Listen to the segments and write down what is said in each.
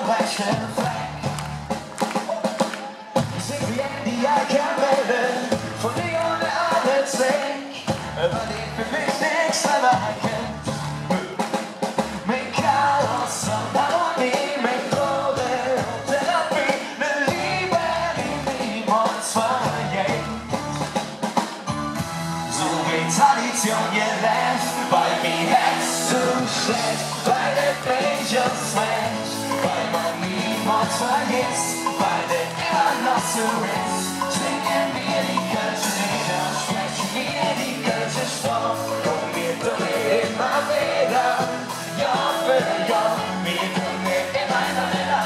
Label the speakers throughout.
Speaker 1: welchen Fleck. Sind wir in die Alkamelle, von dir ohne alles weg, weil ich für mich nichts erwarten. Mit Chaos und Harmonie, mit Droge und Therapie, eine Liebe, die niemals vergeht. So wie Tradition gelernt, weil mir Herz zu schlecht, weil der Danger schlecht, weil man niemals vergisst, weil der immer noch so ist. Singen wir die Kölsche Lieder, sprechen wir die Kölsche Sprache, und wir tun immer wieder, Jahr für Jahr, wir tun immer wieder.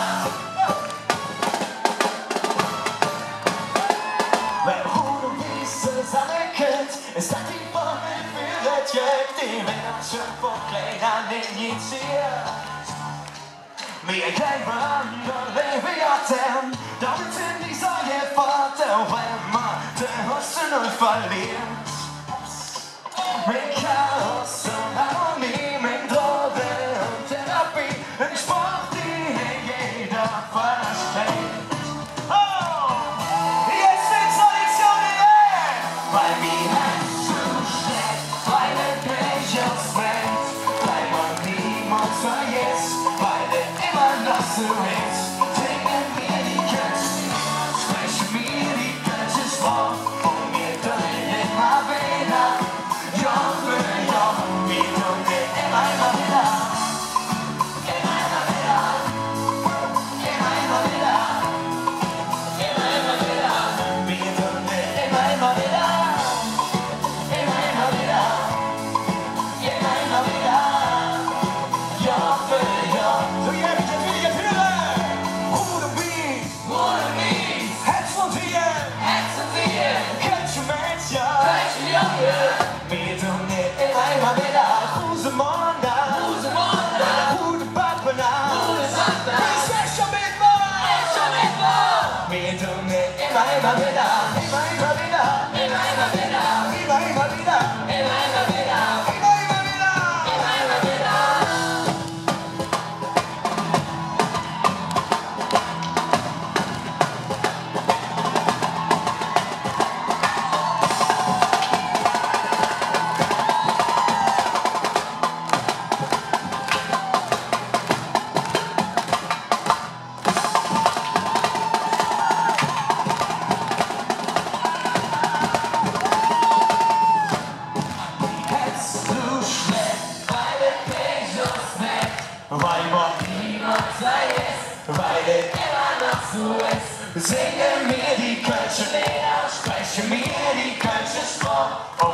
Speaker 1: Wer Hut und Wies zusammenkennt, ist das die Formel für das Jörg, die Männer schon vor Kleidern injiziert. Wir kämpfen und leben, damit sind die Sorge fort, wenn man den Husten und verliert. Mit Chaos und Harmonie, mit Droge und Therapie, ein Sport, die jeder versteht. Weil mir Herz zu schlecht, weil der Danger brennt, weil man niemals vergisst, weil der immer noch so ist. Singen wir die Kölsche Lieder, sprechen wir die Kölsche Sprache, und wir tun immer wieder, Jahr für Jahr, wir tun immer wieder. Immer wieder, immer wieder, immer wieder, wir tun immer wieder. Weil man niemals vergisst, weil es immer noch so ist. Singen wir die Kölsche Lieder, sprechen wir die Kölsche Sprache.